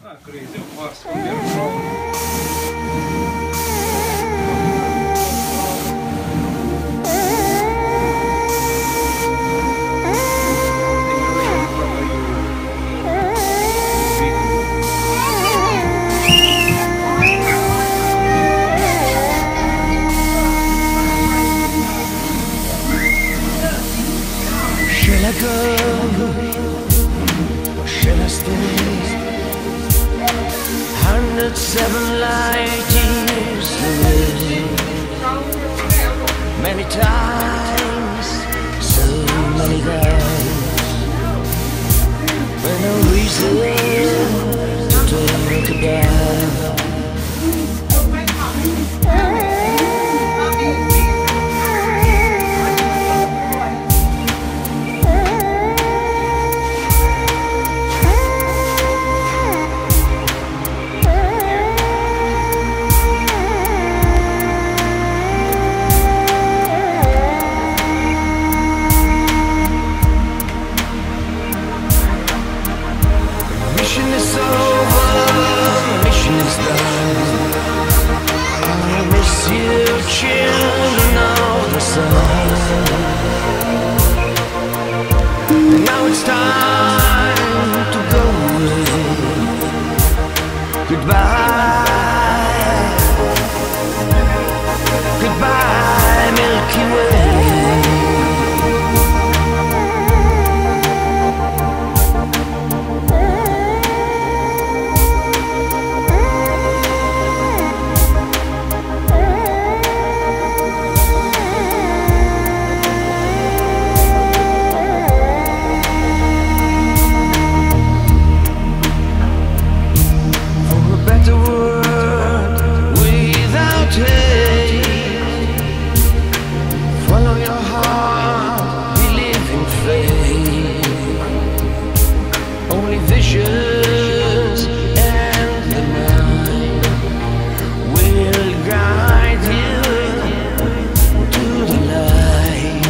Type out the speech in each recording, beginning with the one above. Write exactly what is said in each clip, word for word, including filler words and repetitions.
Shall I go? Or shall I stay? Hundred seven light years away. Many times, so many days, with no reason to talk about. Mission is over, mission is done. I miss you, children of the sun. And now it's time to go away. Goodbye, goodbye, Milky Way. Visions and the night will guide you to the light.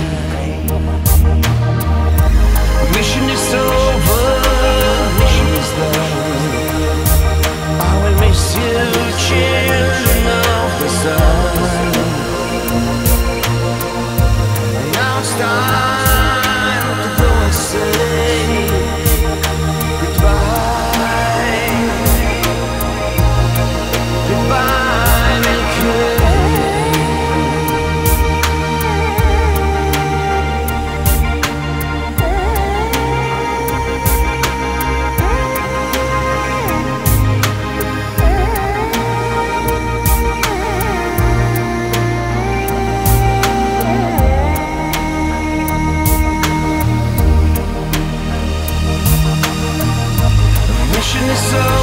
Mission is over, mission is done. I will miss you, children of the sun. Now it's time to go and say mission is over.